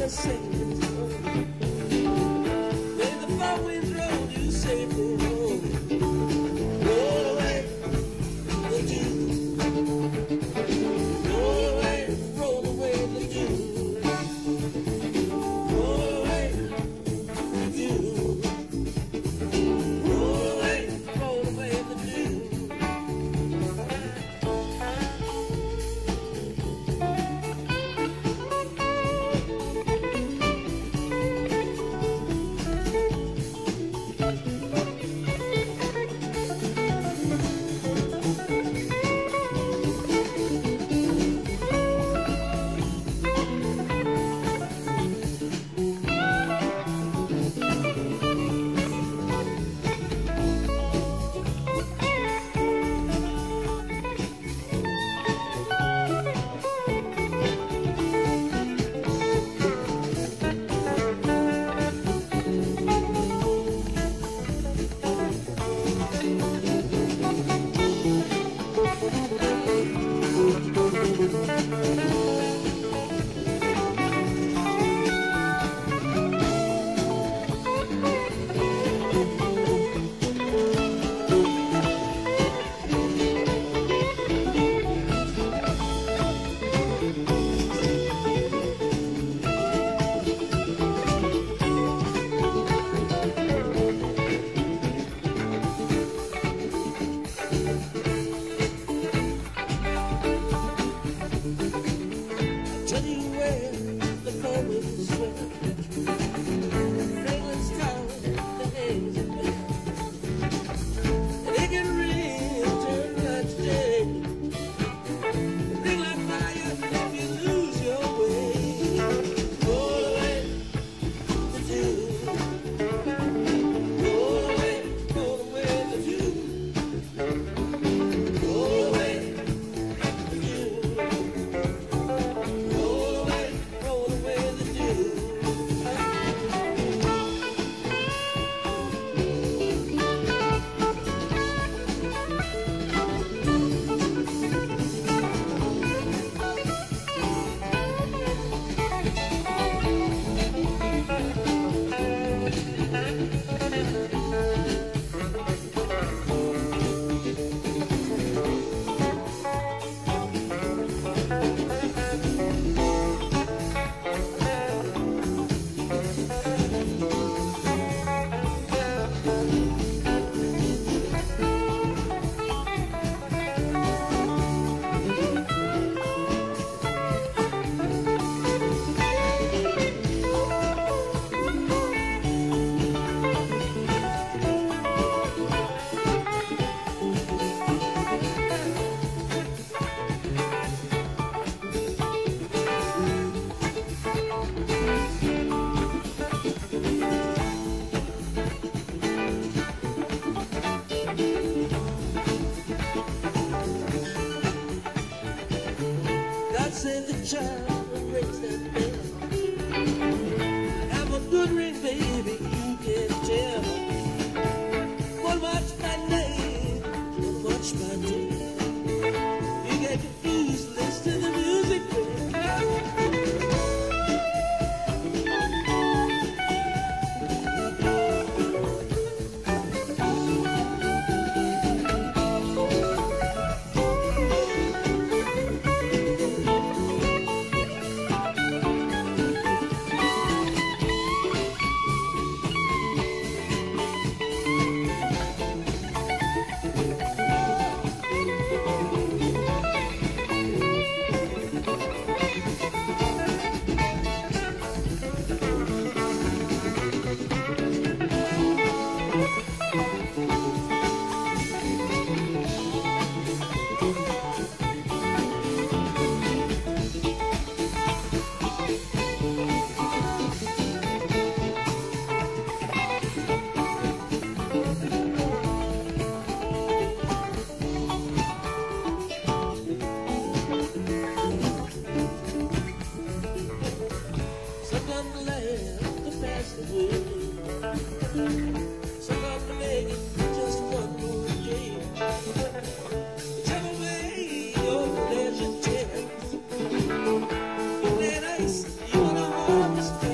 the singing song. May the far winds roll you safely home. Roll away the dew. Roll away the dew. Roll away the dew. Roll away the dew. Tell you where the flowers swell, fragrance tower, the haze of bed, and it can real turn night to day, and ring like fire if you lose your way. Roll away the dew, roll away the dew, roll away the dew. God save the child and raise that bell. Have a good ring, baby, you can tell. One watch by night, one watch by day. You get confused, listen to the music play. You wanna harvest